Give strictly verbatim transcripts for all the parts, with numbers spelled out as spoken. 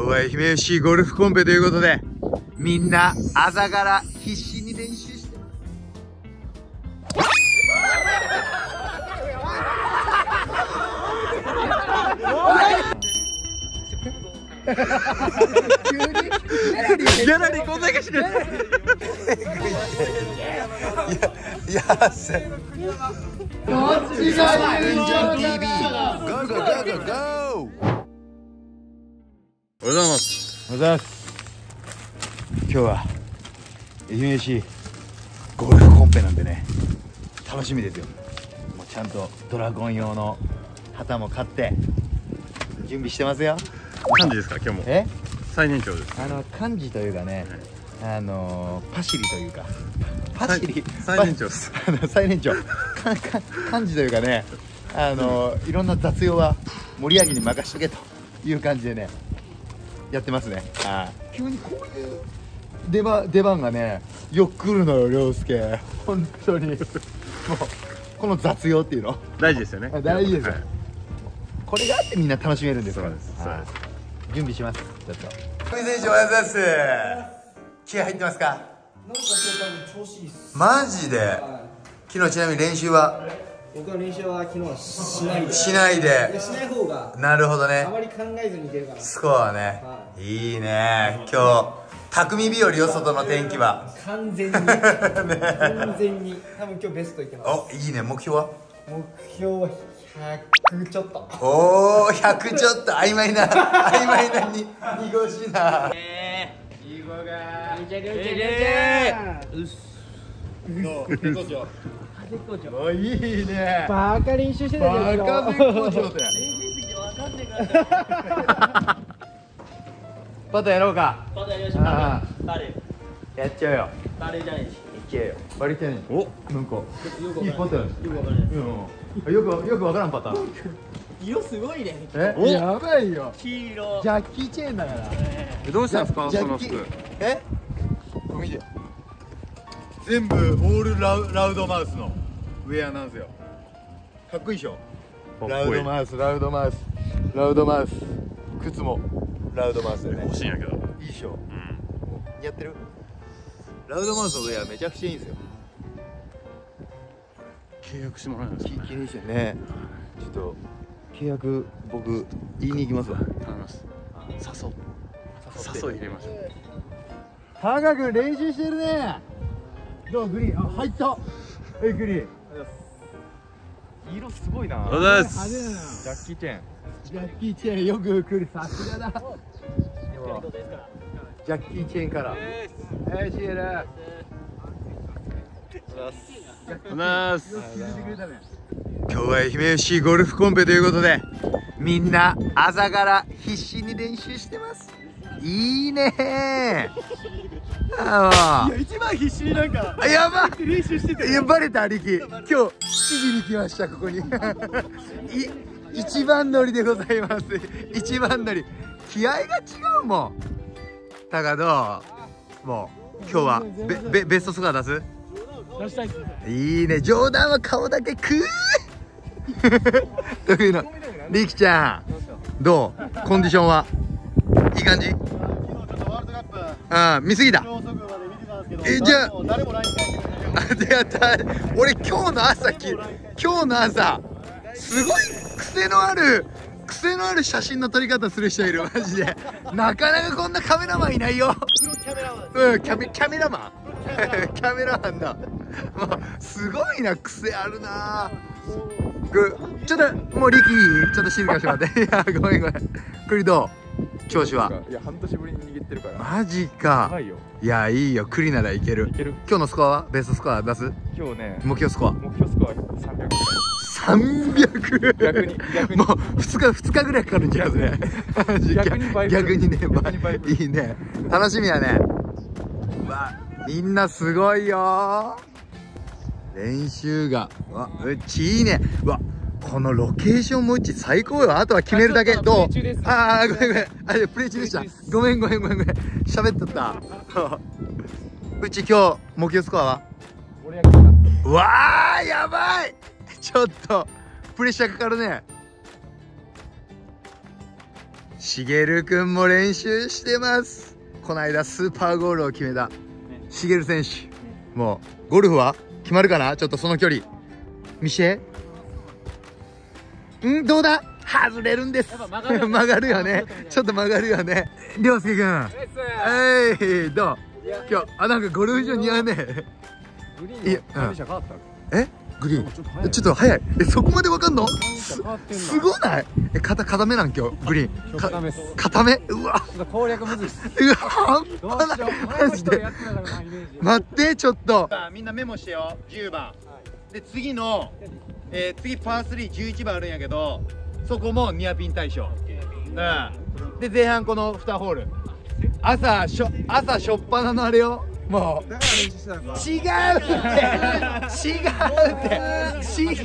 は愛媛 エフシー ゴルフコンペということで、みんな朝から必死に練習してます。急にギャラリーこんだけしてる。いや、やせ。どっちがいいんじゃん ティービー。ゴーゴーゴーゴーゴー。おはようございます。おはようございます。今日は愛媛 エフシー ゴルフコンペなんでね、楽しみですよ。もうちゃんとドラゴン用の旗も買って準備してますよ。 漢字ですか今日も。え？最年長です。 あの漢字というかね、はい、あのパシリというかパシリ最年長です。 あの最年長漢字というかね、あの、うん、いろんな雑用は盛り上げに任しとけという感じでねやってますね。ああ、急にこういう出番出番がねよく来るのよ涼介。本当にもうこの雑用っていうの大事ですよね。 大事ですよ、はい、これがあってみんな楽しめるんですから。 そうです、そうです。 準備します。ちょっと小泉選手おはようございます。気合入ってますか？なんか今日多分調子いいっす。マジで、はい、昨日ちなみに練習は僕は練習は昨日はしないでしないでいやしない方がなるほどね。 あまり考えずに出るからスコアね、はい、いいね。今日匠日和よ、外の天気は完全に完全に多分今日ベストいけます。 お、いいね。目標は目標はひゃくちょっと。 おお、ひゃくちょっと。曖昧な曖昧なに濁しな。 えー、いい子がめちゃくちゃめちゃうっす。どう？絶好調。絶好調。 お、いいね。 バカ練習してたじゃん。 バカ絶好調だよ。 練習すぎてわかんねえから。 パターやろうか。 パターやりましょう。ああ、バレやっちゃうよ。 バレじゃないし。いけよ。バレてない。お、なんかいいパターン。よくわからない。 うん。よくよくわからんパターン。 色すごいね。 え、やばいよ。 黄色。 ジャッキーチェーンだから。 え、どうしたんですかその服。 え？これ見て。全部オールラウラウドマウスのウェアなんですよ。かっこいいでしょ。ラウドマウス、ラウドマウス、ラウドマウス。靴もラウドマウスでね。 欲しいんやけど。 いいでしょ。うん。やってる？ラウドマウスのウェアめちゃくちゃいいんですよ。 契約してもらえないですかね。 気にしてね。ちょっと契約僕言いに行きますわ。 頼みます。誘う。誘い入れましょう。 タカ君練習してるね。どうグリーン？あ、入った。え、グリーン。 色すごいな。 ありがとうございます。 ジャッキーチェーン。 ジャッキーチェーンよく来る。さすがだ。ジャッキーチェーンから。えー、シエラ。 おなーす。 今日は愛媛 エフシー ゴルフコンペということで、みんな朝から必死に練習してます。いいねー。ああ。いや、一番必死になんか。やば。練習してて。いや、バレた兄貴。今日しちじに来ましたここに。い一番乗りでございます。一番乗り。気合が違うもん。だがどう？もう今日はベベベストスコア出す？ 出したいっす。 いいね。冗談は顔だけ食う。というの。リキちゃん、どう？コンディションはいい感じ？ああ、見すぎた。え、じゃあ、やった。俺今日の朝き、今日の朝すごい癖のある癖のある写真の撮り方する人いる。マジでなかなかこんなカメラマンいないよ。うん、キャメキャメラマンキャメラマンだ。もうすごいな、癖あるな。ちょっともうリキちょっと静かにしてもらって。いや、ごめんごめん。クリどう？調子は？ いや、半年ぶりに握ってるから。 マジか。いや、いいよ。クリならいける。今日のスコアはベストスコア出す？ 今日ね、 目標スコア目標スコアさんびゃく。 さんびゃく。 逆に逆にもうふつかふつかぐらいかかるんちゃうね。 逆に倍。 逆にね、いいね。楽しみやね。わ、みんなすごいよ。練習がわ、うちいいね。わ、このロケーションもうち最高よ。あとは決めるだけ。どう？ああ、ごめんごめん。あ、プレイ中でした。ごめんごめんごめんごめん。喋っとった。うち今日目標スコアは？うわー、やばい。ちょっとプレッシャーかかるね。 しげるくんも練習してます。この間スーパーゴールを決めたしげる選手、もうゴルフは決まるかな。ちょっとその距離見してん。どうだ、外れるんです。曲がるよね、ちょっと曲がるよね。りょうすけくん、はい、どう今日。あ、なんかゴルフ場似合うね。 グリーンの管理者変わった。 え、グリーンちょっと早い。え、そこまでわかんの？す、すごない？え、肩固めなん今日グリーン。固め。固め。うわ。 攻略むずいっす。 うわ、半端ない。マジで。待ってちょっと。 みんなメモしてよ。じゅうばん。で次の、えー、次パースリーじゅういちばんあるんやけど、そこもニアピン対象。うん。で前半このにホール。朝しょ朝しょっぱなのあれよ。もう違うって違うって違う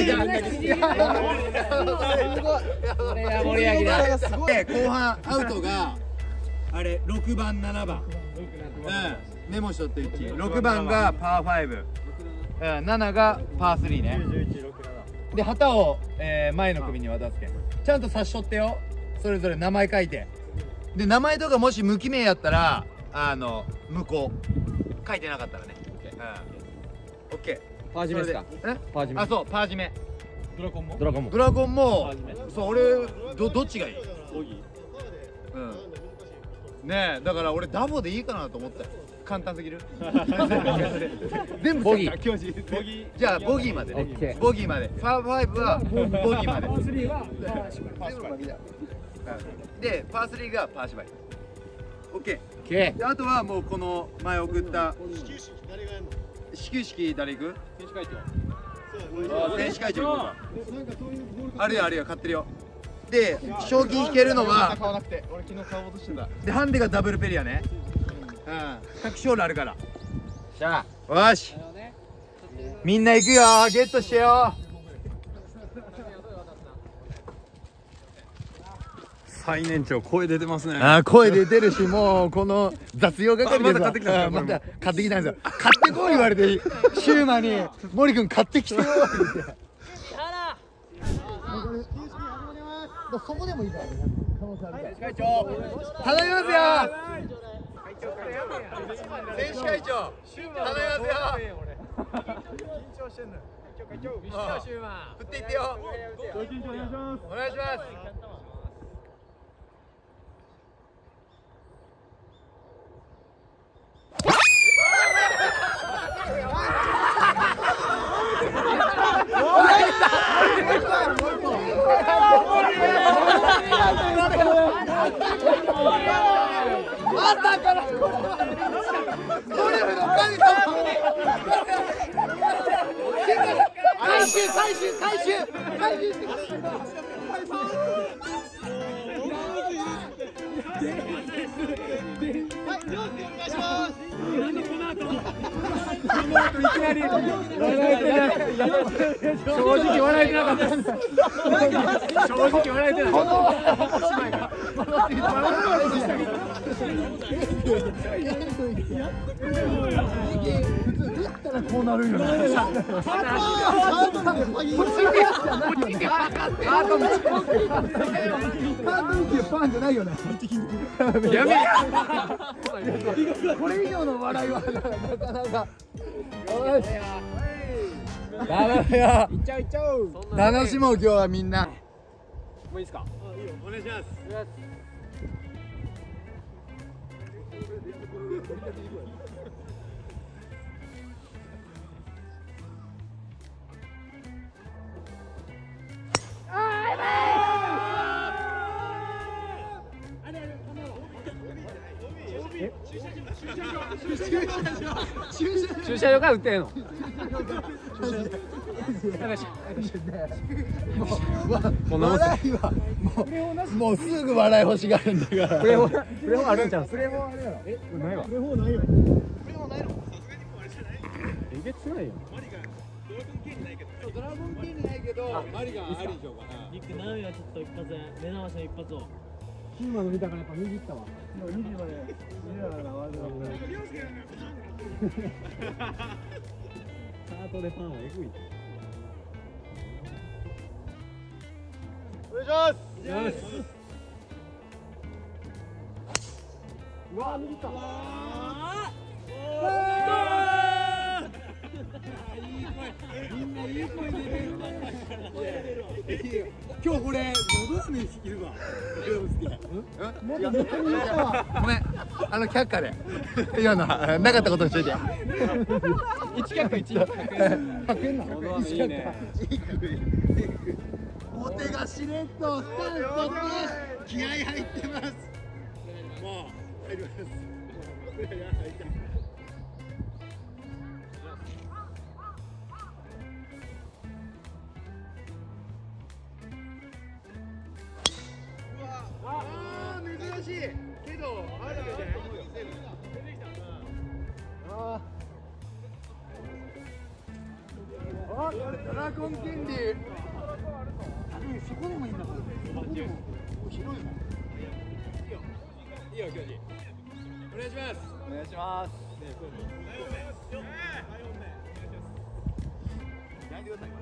で後半アウトがあれろくばんななばん、うん、メモしとってうちろくばんがパーファイブ、うん、なながパースリーね。で旗を、えー、前の組に渡すけんちゃんと差しとってよ。それぞれ名前書いて、で名前とかもし無記名やったらあの無効、書いてなかったらね。オッケー。 パージメですか？ え？ パージメ。 あ、そう、パージメ。 ドラゴンも？ドラゴンも。 ドラゴンも。そう、俺どどっちがいい？ボギー。うん。ねえ、だから俺ダボでいいかなと思ったよ。簡単すぎる？全部ボギー。教授。ボギー。じゃあボギーまでね。ボギーまで。パーファイブはボギーまで。パースリーはパー縛り。で、パースリーがパー縛り。オッケー。であとはもうこの前送った始球式誰がやるの？始球式誰行く？選手会長。選手会長行こうか。あるよあるよ、買ってるよ。で賞金引けるのは買わなくて、俺昨日買おうとしてた。でハンデがダブルペリアね。うん、ひゃく勝利あるから。しゃあよし、みんな行くよ、ゲットしてよ。 最年長声出てますね。 あ、声出てるし、もうこの雑用係でまだ買ってきたんですか？ まだ買ってきたんですよ。買ってこい言われてシューマに森君買ってきてよって言って。そこでもいいからね。会長頼みますよ。選手会長頼みますよ。緊張してんのよ。会長会長振っていってよ。お願いします。朝からこれドリルの神様。回収回収回収回収してください。いきなり正直笑えてなかった。正直笑えてなかった。こうなるよね。パンじゃないよね。やめ。これ以上の笑いはなかなか。よし。頼むよ。いっちゃういっちゃう。楽しもう今日はみんな。 もういいですか？ いいよ、お願いします。 駐車場から売ってんの？ もう笑いはもうもうすぐ笑い欲しがるんだから。 プレホプレホあるんちゃう？プレホあるやろ。 え、ないわ。 プレホないよ。プレホないの？ えげつないよ。 ドラゴン系にないけど、マリガンありでしょうかな。 ニックナウイはちょっと一発目直しの一発を。 キーマン見たからやっぱ握ったわ。にじまで見ながらワールドカップ。 カートでパンはエグい。 お願いします。 今日これ喉飴いるわ。 ごめん、あの却下で今のはなかったことにしといて。 一却下一百円なの。いいね。 お手がしれっとスタンス取って気合入ってます。 もう入ります。ああ珍しいけどあるよね。ああドラゴンキンリー。そこでもいいんだ。そこでも広いもん。いいよ教授。お願いします。 お願いします。 やめてください。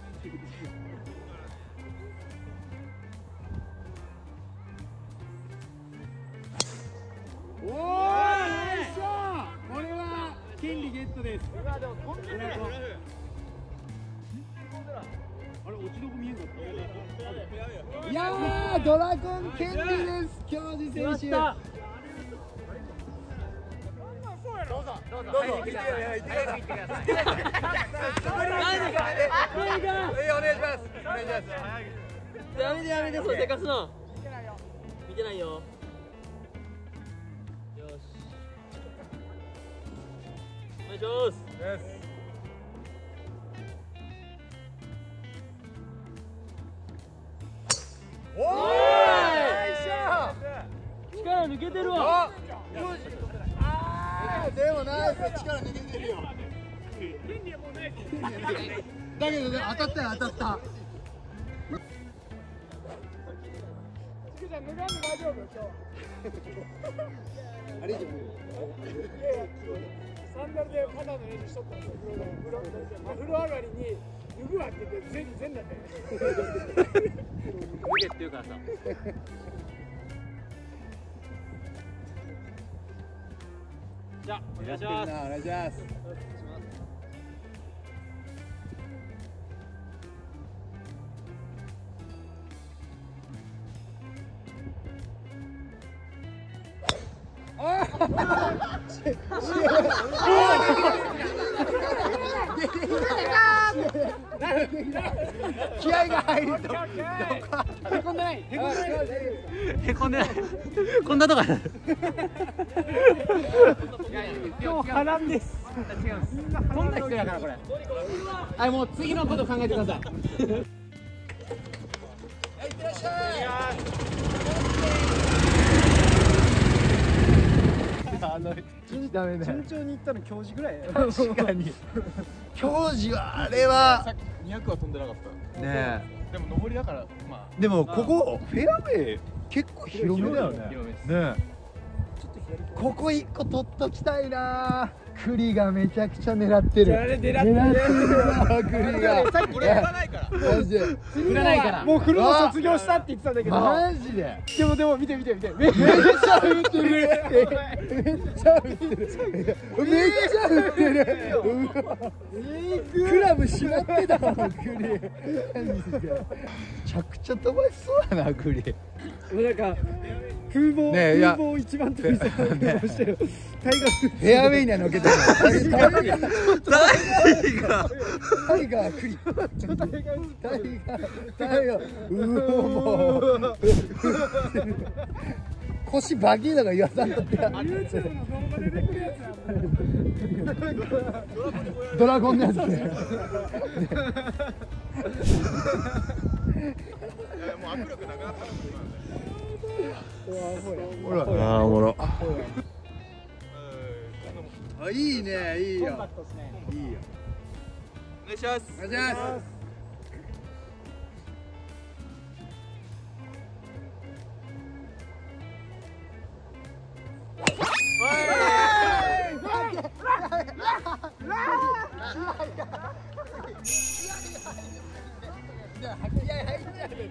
おお、ナイスショット。これは権利ゲットです。あれ落ちどこ見えんかった。いやードラゴン権利です。京次選手。どうぞどうぞ。はい、行ってください。はい、行ってください。何が？え、お願いします。お願いします。 やめてやめて、それせかすの。見てないよ。よし。お願いします。 おー、ナイスショット。 力抜けてるわ。 あーでもナイス、力抜けてるよ。だけどね、当たったよ当たった。あれ以上サンダルで肩の練習しとったんですよ。風呂上がりに脱ぐわって言って全全だったよ。 抜けって言うからさ。じゃあお願いします。 お願いします。気合が入るとへこんでない。 へこんでない。こんなとこ。 今日波乱です。 こんな人やからこれ。はい、もう次のこと考えてください。 あのダメだ。 順調にいったの教授ぐらい。 確かに。教授はあれはにひゃくは飛んでなかったねでも上りだからまえ。でもここフェアウェイ結構広めだよね。 広めですねえ。ここ一個取っときたいな。栗がめちゃくちゃ狙ってる。 狙ってる狙ってるわ栗が。 あこれやらないからマジで。 振らないから。 もう風呂も卒業したって言ってたんだけど。 マジで。 でもでも見て見て見て。めっめっちゃ打ってる。めっちゃ打ってる。めっちゃ打ってる。クラブしまってたもん栗。めちゃくちゃ飛ばしそうやな栗。 なんか風貌、 ねえいや風貌一番飛びそうな風貌してる。タイガーフェアウェイにはのけてる。タイガー。タイガー栗。タイガー。タイガー。うおもう。腰バキーだから言わさんとって。ドラゴンのやつね。 もう握力なくなったほら。ああおもろ。 あ、いいね、いいよ。いいよ。 お願いしますお願いします。 じゃあ気合入っちゃう。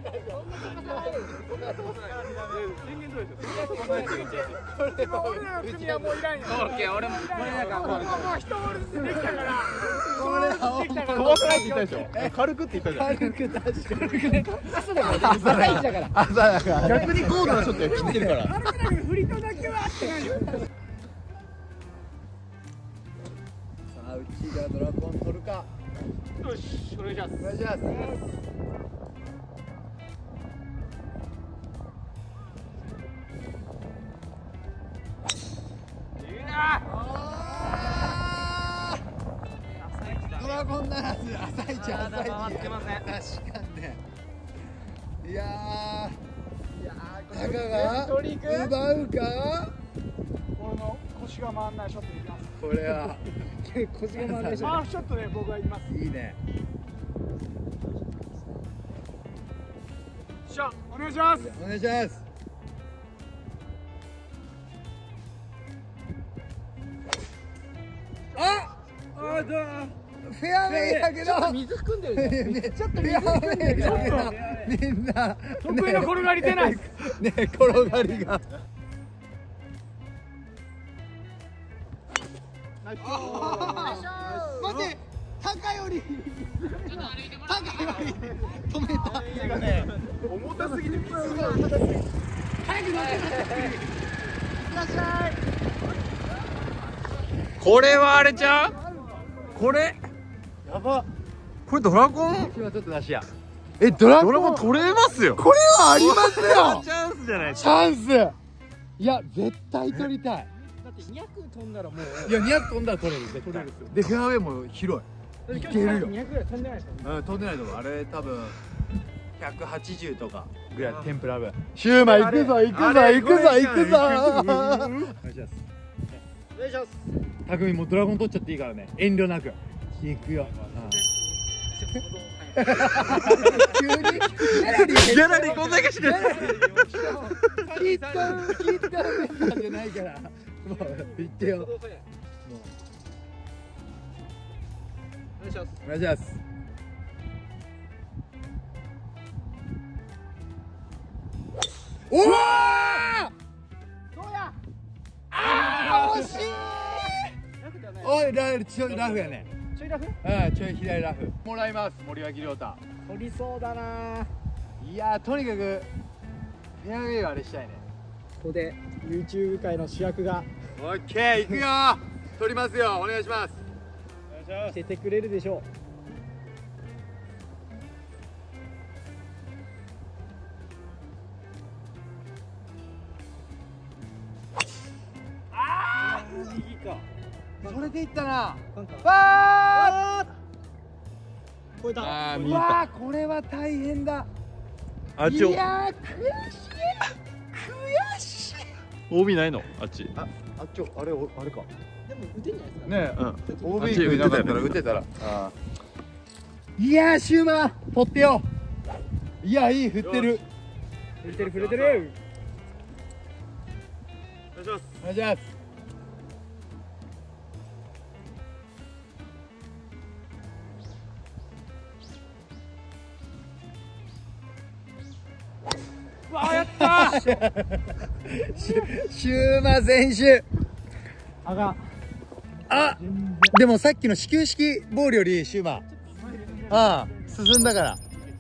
宣言通りですよ。 今俺らの組はもういらんよ。 オッケー、俺もこれなんかもう一ボールずつできたから。 これはできたから。 怖くないって言ったでしょ。軽くって言ったじゃん。 軽く確かに朝だから。朝一だから。 朝だから逆に高度なショット切ってるから。 軽くだけど振りとだけはって感じ。 さあうちがドラゴン取るか。 よしお願いしますお願いします。ドラゴンならず朝一朝一。 回ってません。 確かにね。いやー、タカが奪うか。 俺の腰が回んないショットでいきます。 これは腰が回んないショット。ハーフショットで僕は言います。 いいね。 しゃ、お願いします。 お願いします。あ、あ、どう。フェアウェイだけど。 水含んでるね。 ちょっとフェアウェイだけど。みんな。 得意の転がり出ない。 ね、転がりが。待って、高より。高より。止めた。 重たすぎて水が。 早く乗ってください。いらっしゃい。 これはあれちゃう？これやば。 これドラゴン今ちょっと出しや。え、ドラゴン。 ドラゴン取れますよ。 これはありますよ。 チャンスじゃないですチャンス。いや、絶対取りたい。 だってにひゃく飛んだらもういや、にひゃく飛んだら取れる。絶対。で、フェアウェイも広い。いけるよ。 にひゃくぐらい飛んでないですか。 うん、飛んでないと思う。あれ多分ひゃくはちじゅうとかぐらい天ぷら分。シューマイ行くぞ行くぞ行くぞ行くぞ。お願いします。 お願いします。 たくみもドラゴン取っちゃっていいからね。遠慮なく。行くよ。急にギギャラリーこんだけしてる。 聞いた聞いたメンバーじゃないから。もう言ってよ。もうお願いします。 お願いします。おお。 どうや。 あー惜しい。おいラフちょいラフやね。 ちょいラフ。 うんちょい左ラフ。もらいます森脇亮太。 取りそうだな。 いやーとにかくフェアウェイはあれしたいね。 ここで YouTube 界の主役がオッケー行くよー。取りますよお願いします。 見せてくれるでしょ右か。 それでいったな。わあ。超えた。 ーうあー見えた。 わーこれは大変だ。 あっちをいやー悔しい悔しい。 オービーないの？あっち。 ああっちょあれおあれかでも打てんじゃないですか。 ねえ。 うん。 オービー いなかったら打てたら。あーいやーシューマー取ってよ。いやいい振ってる。 振れてる振れてる。 お願いします。 お願いします。 わあやったー。 シュシューマ選手。 あが。 あでもさっきの始球式ボールよりシューマーああ進んだから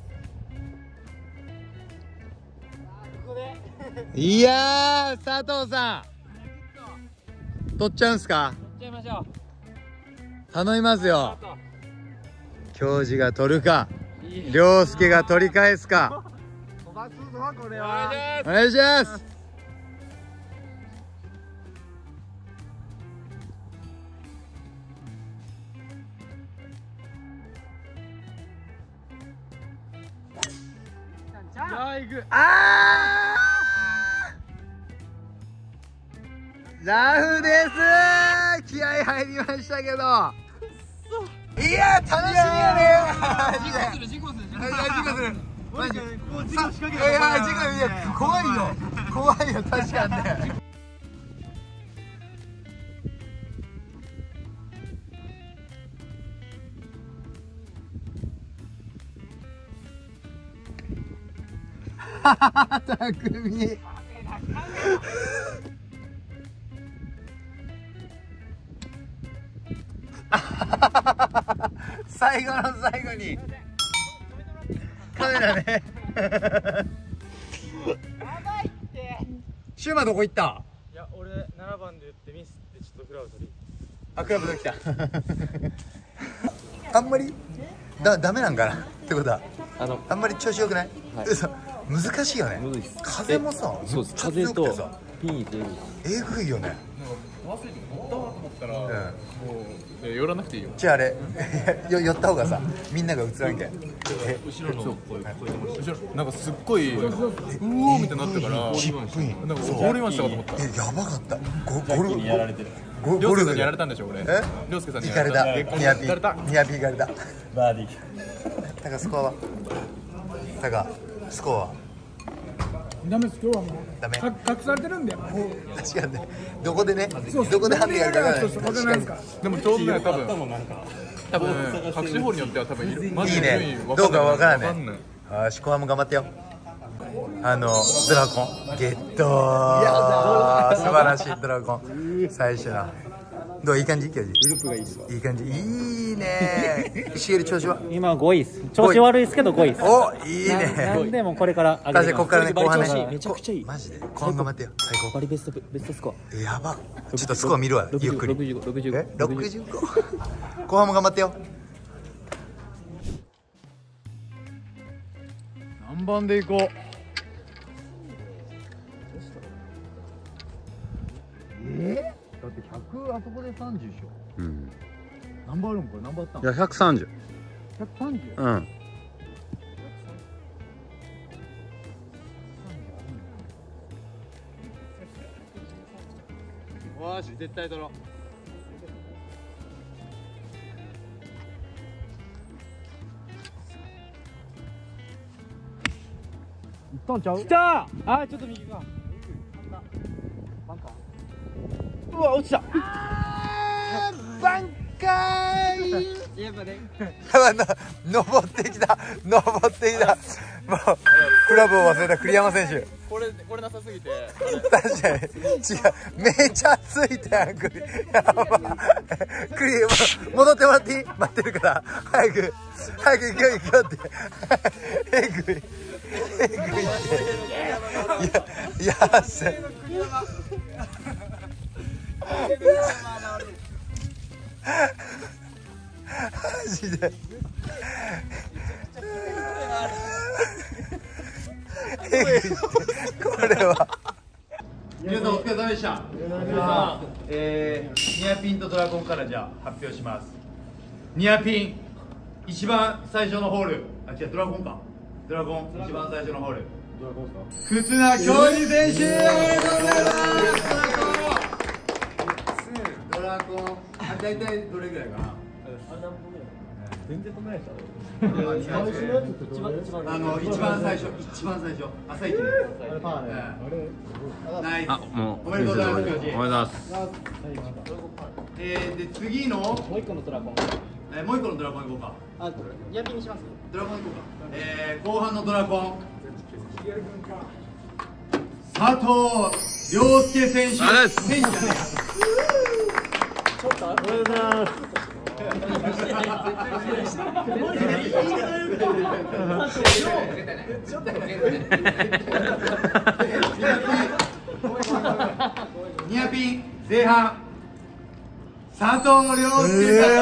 いやー佐藤さん取っちゃうんすか。 取っちゃいましょう。 頼みますよ。教授が取るか涼介が取り返すか。 飛ばすぞこれは。 お願いします。あーラフです。気合入りましたけど。いや楽しみやね。 事故する事故する事故する。 いや事故する。マジ。 こう事故仕掛けいや事故いや怖いよ怖いよ確かにね。 匠最後の最後にカメラねシューマどこ行った？ いや俺ななばんで打ってミスってちょっとフラウトにあ、クラブで来たあんまりだダメなんかなってことはあのあんまり調子よくない？ はい嘘難しいよね。 むずいっす風もさそうです風めっちゃ強くてとさピンってえぐいよね。 忘れて乗ったわと思ったら、 うんもう寄らなくていいよ。 じゃああれよ寄った方がさみんなが映らんけん。え後ろの声聞こえてました。後ろなんかすっごいうおーみたいになったから、 チップインなんかホールインワンしたかと思った。 えやばかったゴゴルフやられてるゴりょうゴルフすけさんにやられたんでしょ俺。 えりょうすけさんに行かやられた。 れたニアピ行かれた。 ーニアピー行かれたバーディータカスコアはタカスコアはダメです今日はもうダメか隠されてるんでもう確かにねどこでねそうどこで判定があるかわからないそうそうわからないですかでもちょうどね多分多分隠しホールによっては多分いる。マジいいで順位ねどうかわからんねわかんない。 よし後半も頑張ってよ。あのドラゴンゲットー素晴らしいドラゴン最初のどういい感じ教授グループがいいっすわいい感じいいねしげる調子は今ごいです。調子悪いですけどごいです。 おいいなねなんでもこれから上げて確かにここからね後半ね調子いいめちゃくちゃいい。 マジで後半頑張ってよ最高バリベストベストスコア。 やばちょっとスコア見るわゆっくりろくじゅうご、ろくじゅうご、 えろくじゅうご後半も頑張ってよ。 何番で行こう。だってひゃくあそこでさんじゅうでしょ。 うん何番あるんこれ何番あったんいやひゃくさんじゅうひゃくさんじゅう。 うんよし絶対取ろう。 行ったんちゃう来た。あーちょっと右か。うわ落ちた。 挽回やっぱね。 登ってきた登ってきたもうクラブを忘れた栗山選手これこれなさすぎて。 確かに違うめちゃついてやん栗やば栗も戻ってもらっていい待ってるから早く早く行くよ行くよってえぐいえぐいっていややせマジでえぐいってこれは皆さんお疲れ様でした。じゃあ、えー、ニアピンとドラゴンからじゃあ発表します。ニアピン一番最初のホール、あ違うドラゴンか。ドラゴン一番最初のホール。ドラゴンですか？忽那恭司選手。ドラゴン、あ大体どれぐらいかな。全然飛んでないでしょ。あの一番最初一番最初朝一で。ナイス。 あもうおめでとうございます。 おめでとうございます。 えー、で次のもう一個のドラゴン。 えー、もう一個のドラゴン行こうか。 あ、ニアピンにします。 ドラゴン行こうか。えー、後半のドラゴン佐藤亮介選手。 ありがとうございます選手じゃねおめでとうございます。 ニアピン前半佐藤亮介さん。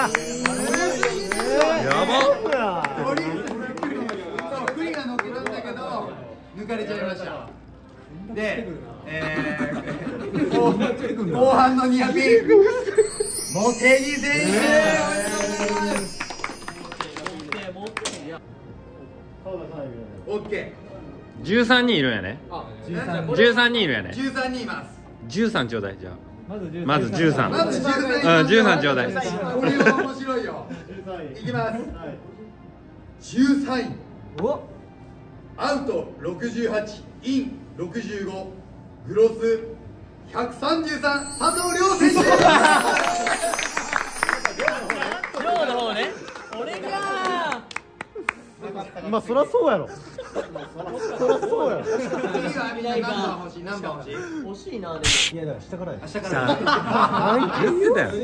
やばそう栗が乗ってたんだけど抜かれちゃいました。で、えー、後, 後半のニアピン茂木選手。オッケじゅうさんにんいるんやねー。 じゅうさんにんいるんやねじゅうさんにんいます。 じゅうさんちょうだいじゃあまずじゅうさんまずじゅうさんうんじゅうさんちょうだいこれは面白いよ。いきます。じゅうさんいアウトろくじゅうはち、インろくじゅうご、グロスひゃくさんじゅうさん、佐藤亮選手。 量の方ね。俺かまあそりゃそうやろ。そりゃそうやろ。 次はみんな何番欲しい何番欲しい欲しいなでも。 いやだから下からや。 明日から言ってたよ。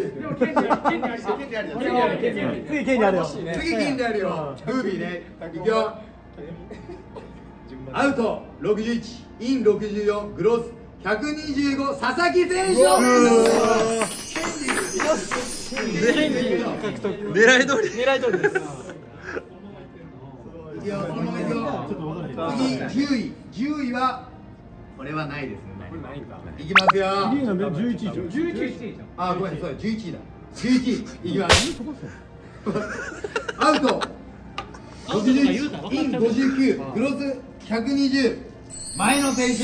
次権利あるよ。 次金であるよブービーねいくよアウトろくじゅういちインろくじゅうよんグロースひゃくにじゅうご佐々木選手狙い通り。 狙い通りです。 いくよそのままいくよ次じゅういじゅういはこれはないですねいきますよ次がじゅういちいじゃん。 じゅういちあごめんそうだじゅういちいだじゅういちいいきますアウトろくじゅういちインごじゅうきゅうグロスひゃくにじゅう前野選手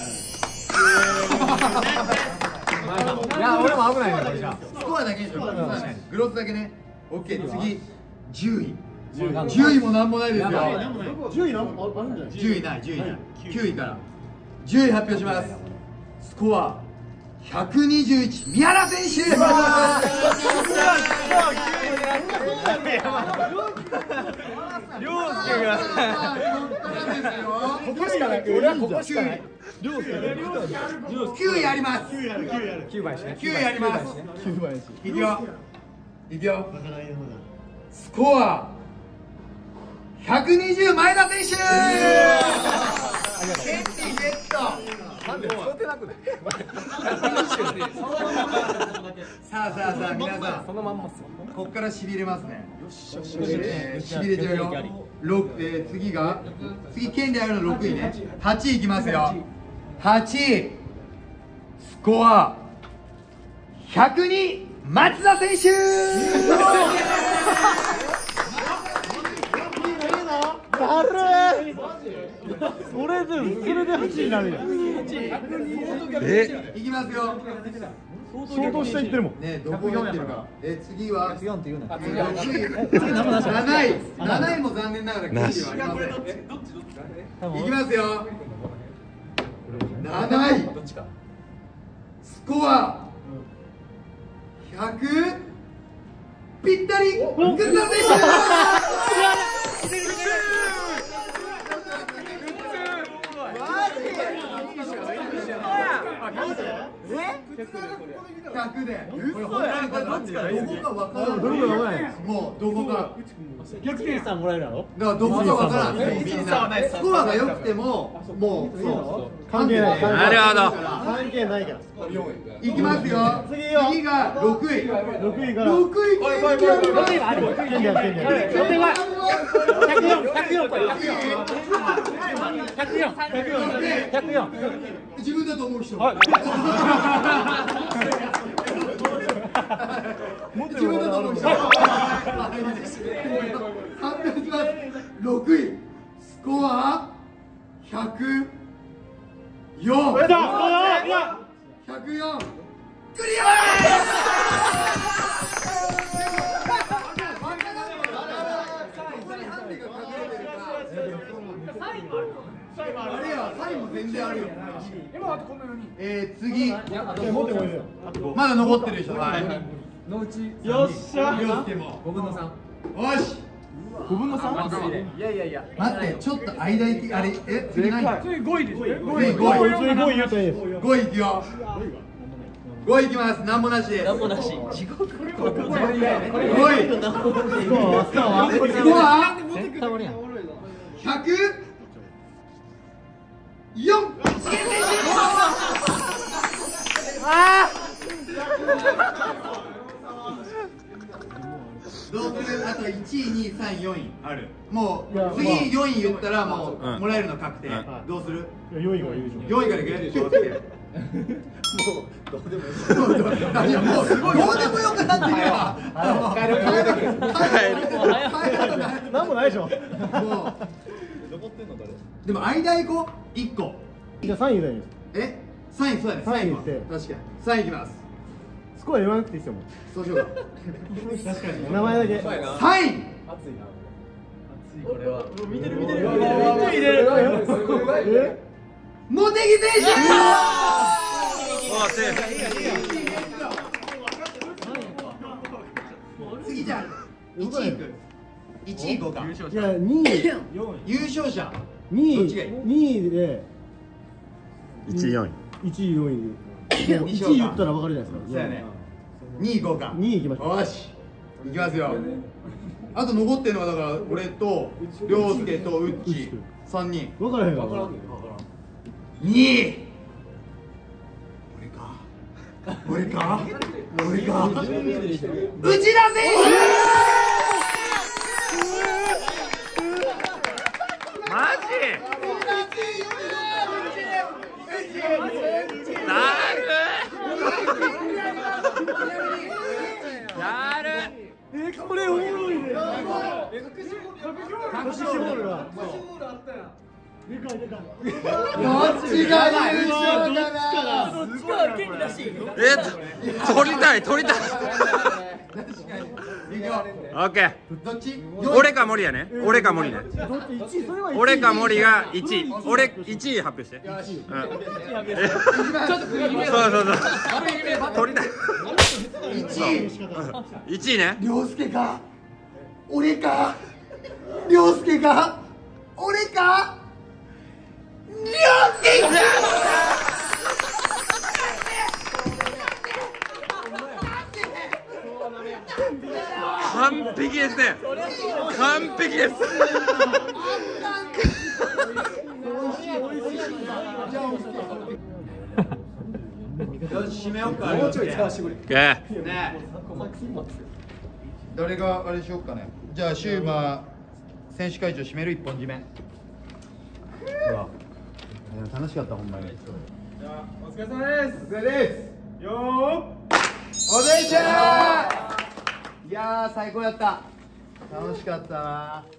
いや俺も危ないねこれじゃ。 スコアだけでしょグロスだけねオッケー次じゅういじゅういもなんもないですよじゅういなんあるんじゃない。 じゅういないじゅういないきゅういからじゅうい発表しますスコアひゃくにじゅういち宮原選手涼介がここしかない。俺はここしかない。涼介きゅういありますきゅうばいしね。 きゅういありますきゅうばいし。 いくよいくよスコアひゃくにじゅう前田選手ケンティゲットなんで使ってなくない。 さあさあさあ皆さんそのまんまっす。 ここからしびれますねえーしびれちゃうよろくえー次が次権利あるのろくいねはちいいきますよはちいスコアひゃくに松田選手だるそれでそれではちいになるやん。 え、 いきますよ相当下いってるもん。 ねどこ行ってるかえ次はよんって言うな。 次なない、なないも残念ながら権利はありません。いきますよ。なない。スコアひゃくぴったり。グッド選ひゃくで。これ本当にどっちかどこかわからん。 どこかわからん。 もうどこか。 逆転さんもらえるやろ。 だからどこかわからん。みんなスコアが良くてももうそう関係ない。 なるほど。 関係ないから。 いきますよ。次がろくい。 ろくいから。 ろくい権利あります。 権利ある。権利ある。権利ある。それはひゃくよん、ひゃくよん、ひゃくよん、ひゃくよん、ひゃくよん。 自分だと思う人。自分だと思う人。発表します。ろくいスコアひゃくよん。ひゃくよん。クリあれや、サインも全然あるよ。えー、次。まだ残ってるでしょ。はい。 よっしゃ。 凌介も。ごぶんのさん。よし。 ごぶんのさん。 いやいやいや。待って、ちょっと間行き、あれ、え、次何？ 次ごいですね。 ごい、ごい。 ごい言うといいです。 ごいいくよ。ごいいきます。なんもなし。 なんもなし。地獄。 ごい。スコアひゃくよん。どうする？あといちい、にい、さんい、よんいある。もう次よんい言ったらもうもらえるの確定。どうする？ よんいが言うでしょ。 よんいからいく？もうどうでもいい。何もうどうでもよくなってるわ。帰る帰る帰る。 なんもないでしょ。 もうでも間行こう。いっこ。 じゃあさんい言うたらいいです。 え？さんいそうだね。 さんい言って確かに。さんいきます。 スコア言わなくていいですよもう。 そうしようか。 確かに。名前だけ。 さんい。 これは。 見てる見てる見てる見てる。え？ 茂木選手。次じゃあいちいく。 いちいごか。 いやにい優勝者。 にいどっちがいいにいでいちいよんいいちいよんいもういちい言ったら分かるじゃないですか。 そうやね。にいごか。 にいいきましょう。 よし。いきますよ。あと残ってるのはだから俺と涼介とウッチさんにん。 分からへんわ。 にい。俺か。俺か。俺か。内田選マジだるだるえこれおもろいね。隠しボールが。でかいでかい。 どっちが優勝かな。 どっちかは元気だし。 え取りたい取りたいオッケーどっち？ 俺か森やね俺か森ねだっていちいそれはいちい。 俺か森がいちい俺いちい発表してうんそうそうそう取りたいいちい。 いちいね涼介か。俺か。涼介か。俺か。涼介か。 完璧ですね完璧ですよし締めようか。もうちょい力絞り。 ね誰があれしようかね。じゃあシューマー選手会長締める一本締め。楽しかったほんまに。 じゃあお疲れ様です。 お疲れです。 よーおでいちゃー。いやー最高やった。楽しかったな。